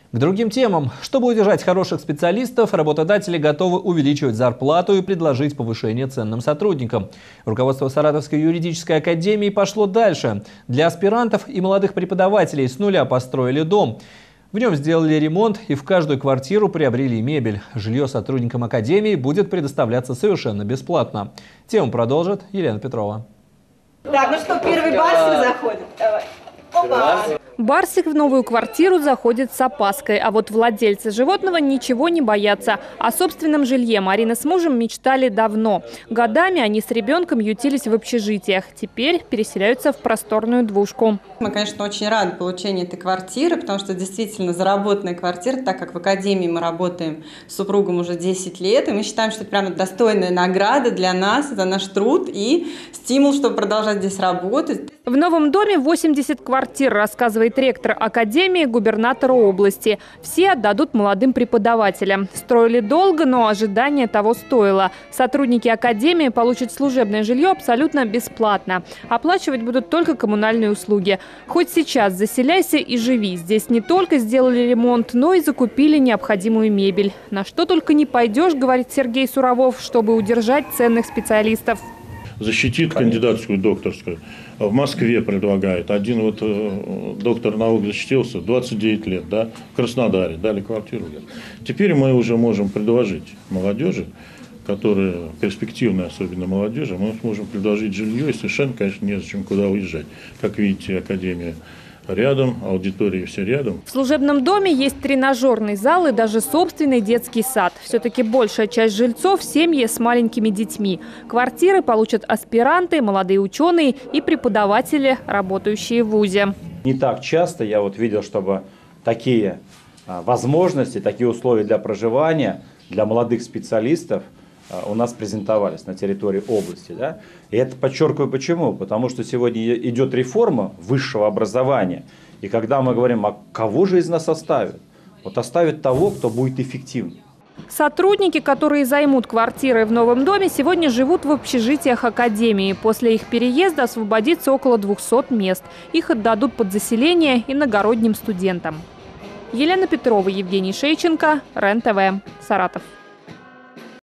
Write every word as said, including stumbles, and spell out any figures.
К другим темам. Чтобы удержать хороших специалистов, работодатели готовы увеличивать зарплату и предложить повышение ценным сотрудникам. Руководство Саратовской юридической академии пошло дальше. Для аспирантов и молодых преподавателей с нуля построили дом. В нем сделали ремонт и в каждую квартиру приобрели мебель. Жилье сотрудникам академии будет предоставляться совершенно бесплатно. Тему продолжит Елена Петрова. Так, ну что, первый барсик заходит. Давай. Опа! Барсик в новую квартиру заходит с опаской, а вот владельцы животного ничего не боятся. О собственном жилье Марина с мужем мечтали давно. Годами они с ребенком ютились в общежитиях. Теперь переселяются в просторную двушку. Мы, конечно, очень рады получению этой квартиры, потому что действительно заработанная квартира, так как в академии мы работаем с супругом уже десять лет, и мы считаем, что это прямо достойная награда для нас за наш труд и стимул, чтобы продолжать здесь работать. В новом доме восемьдесят квартир, рассказывает ректор академии губернатора области. Все отдадут молодым преподавателям. Строили долго, но ожидание того стоило. Сотрудники академии получат служебное жилье абсолютно бесплатно. Оплачивать будут только коммунальные услуги. Хоть сейчас заселяйся и живи. Здесь не только сделали ремонт, но и закупили необходимую мебель. На что только не пойдешь, говорит Сергей Суровов, чтобы удержать ценных специалистов. Защитит кандидатскую, докторскую. В Москве предлагает. Один вот э, доктор наук защитился, двадцать девять лет, да, в Краснодаре, дали квартиру. Теперь мы уже можем предложить молодежи, которая перспективная, особенно молодежи, мы можем предложить жилье, и совершенно, конечно, незачем куда уезжать. Как видите, академия рядом, аудитории все рядом. В служебном доме есть тренажерный зал и даже собственный детский сад. Все-таки большая часть жильцов – семьи с маленькими детьми. Квартиры получат аспиранты, молодые ученые и преподаватели, работающие в вузе. Не так часто я вот видел, чтобы такие возможности, такие условия для проживания для молодых специалистов у нас презентовались на территории области. Да? И это подчеркиваю почему. Потому что сегодня идет реформа высшего образования. И когда мы говорим, а кого же из нас оставят? Вот оставят того, кто будет эффективнее. Сотрудники, которые займут квартиры в новом доме, сегодня живут в общежитиях академии. После их переезда освободится около двухсот мест. Их отдадут под заселение иногородним студентам. Елена Петрова, Евгений Шейченко, РЕН-ТВ, Саратов.